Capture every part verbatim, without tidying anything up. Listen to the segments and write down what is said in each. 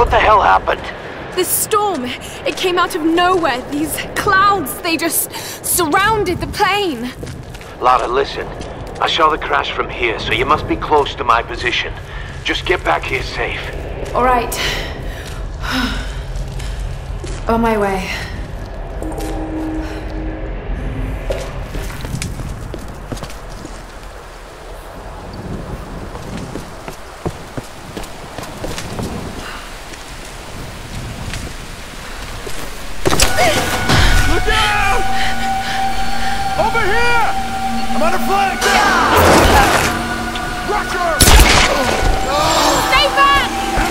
What the hell happened? This storm, it came out of nowhere. These clouds, they just surrounded the plane. Lara, listen. I saw the crash from here, so you must be close to my position. Just get back here safe. All right. On my way. Over here! I'm under flank! Roger! Stay back!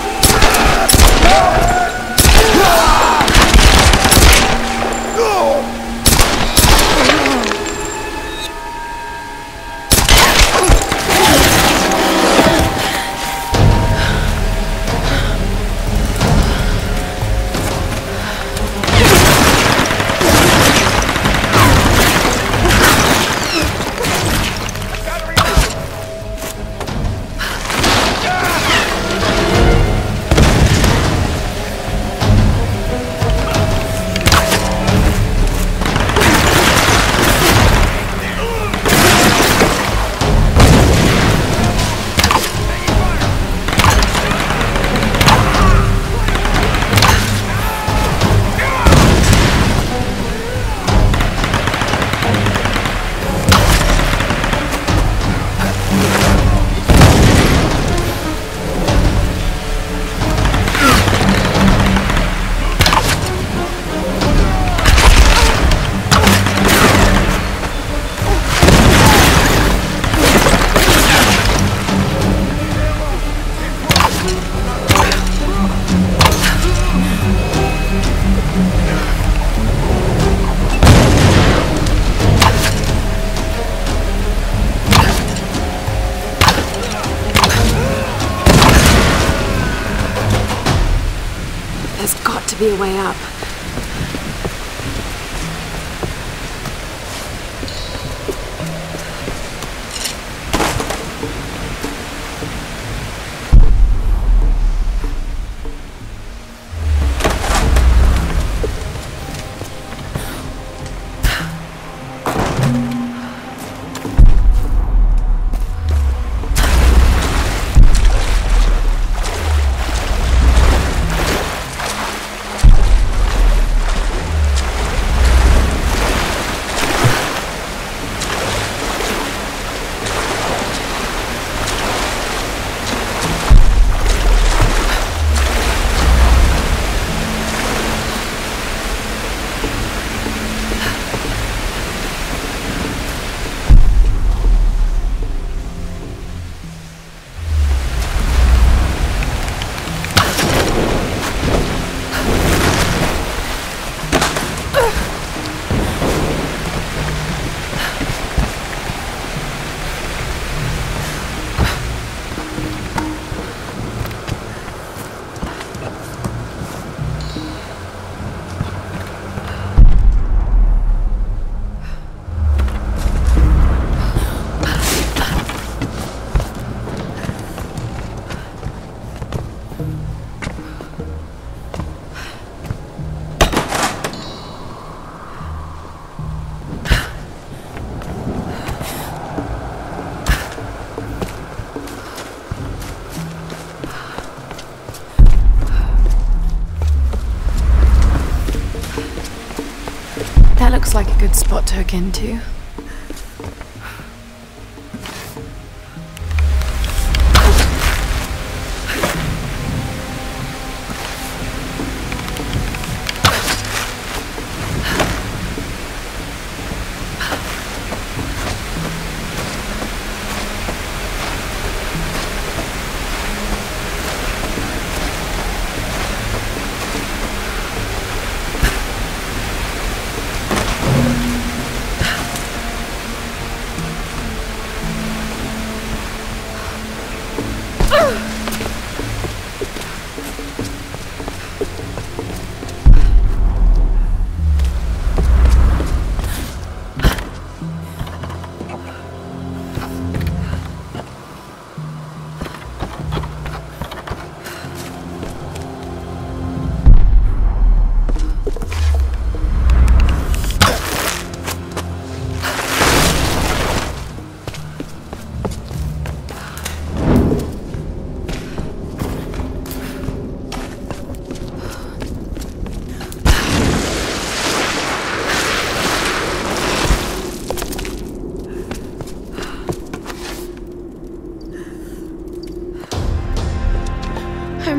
There's got to be a way up. That looks like a good spot to hook into.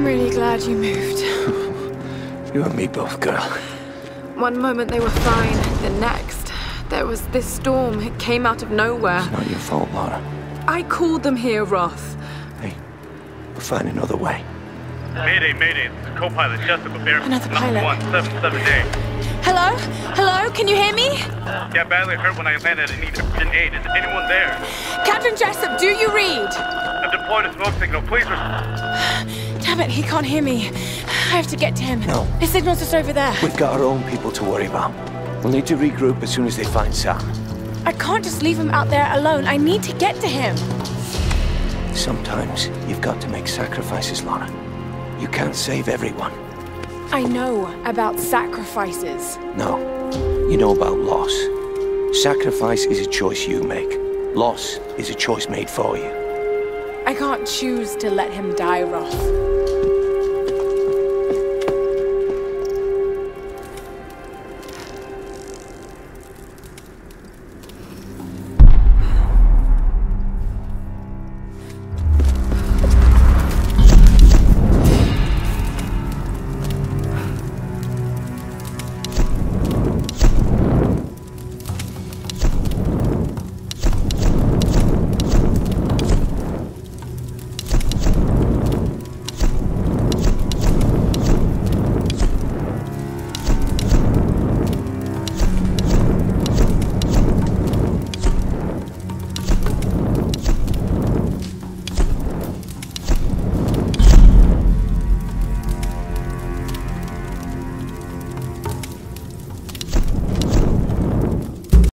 I'm really glad you moved. You and me both, girl. One moment they were fine, the next, there was this storm. It came out of nowhere. It's not your fault, Lara. I called them here, Roth. Hey, we'll find another way. Mayday, mayday. This is co-pilot Jessica Bear. Another pilot. one seven seven eight. Hello? Hello? Can you hear me? Yeah, badly hurt when I landed. I need urgent aid. Is anyone there? Captain Jessup, do you read? I've deployed a smoke signal. Please respond. Damn it, he can't hear me. I have to get to him. No. His signal's just over there. We've got our own people to worry about. We'll need to regroup as soon as they find Sam. I can't just leave him out there alone. I need to get to him. Sometimes you've got to make sacrifices, Lara. You can't save everyone. I know about sacrifices. No. You know about loss. Sacrifice is a choice you make. Loss is a choice made for you. I can't choose to let him die, Roth.